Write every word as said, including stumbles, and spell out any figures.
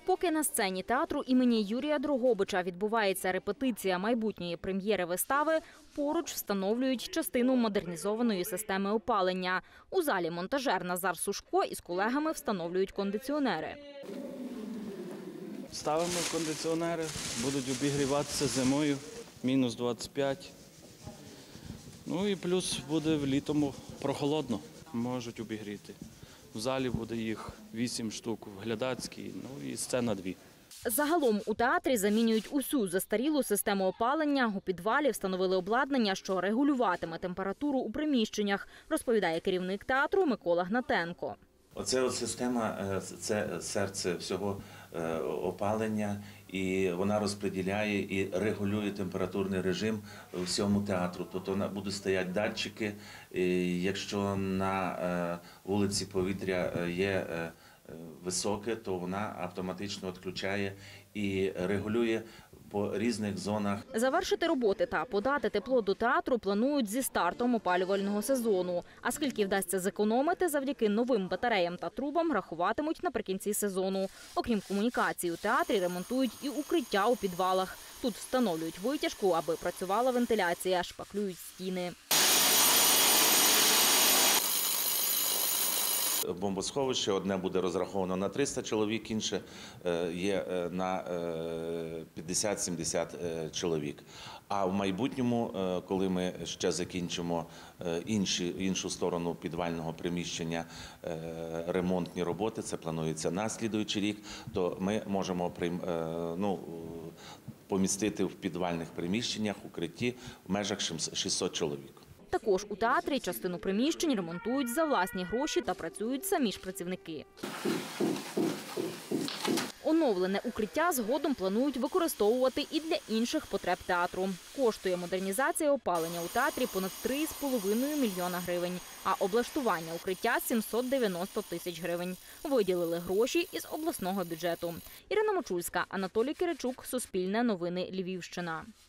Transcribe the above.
Поки на сцені театру імені Юрія Дрогобича відбувається репетиція майбутньої прем'єри вистави, поруч встановлюють частину модернізованої системи опалення. У залі монтажер Назар Сушко із колегами встановлюють кондиціонери. Ставимо кондиціонери, будуть обігріватися зимою, мінус двадцять п'ять. Ну і плюс буде в літому прохолодно, можуть обігріти. В залі буде їх вісім штук, в глядацькій, ну і сцена дві. Загалом у театрі замінюють усю застарілу систему опалення. У підвалі встановили обладнання, що регулюватиме температуру у приміщеннях, розповідає керівник театру Микола Гнатенко. Оце от система – це серце всього опалення, і вона розподіляє і регулює температурний режим всьому театру. Тобто будуть стояти датчики, якщо на вулиці повітря є високе, то вона автоматично відключає і регулює по різних зонах. Завершити роботи та подати тепло до театру планують зі стартом опалювального сезону. А скільки вдасться зекономити завдяки новим батареям та трубам, рахуватимуть наприкінці сезону. Окрім комунікацій, у театрі ремонтують і укриття у підвалах. Тут встановлюють витяжку, аби працювала вентиляція, шпаклюють стіни. Бомбосховище одне буде розраховано на триста чоловік, інше є на п'ятдесят-сімдесят чоловік. А в майбутньому, коли ми ще закінчимо інші, іншу сторону підвального приміщення, ремонтні роботи, це планується на слідуючий рік, то ми можемо ну, помістити в підвальних приміщеннях, укритті в межах шістсот чоловік. Також у театрі частину приміщень ремонтують за власні гроші та працюють самі ж працівники. Оновлене укриття згодом планують використовувати і для інших потреб театру. Коштує модернізація опалення у театрі понад три з половиною мільйона гривень, а облаштування укриття – сімсот дев'яносто тисяч гривень. Виділили гроші із обласного бюджету. Ірина Мочульська, Анатолій Киричук, Суспільне новини, Львівщина.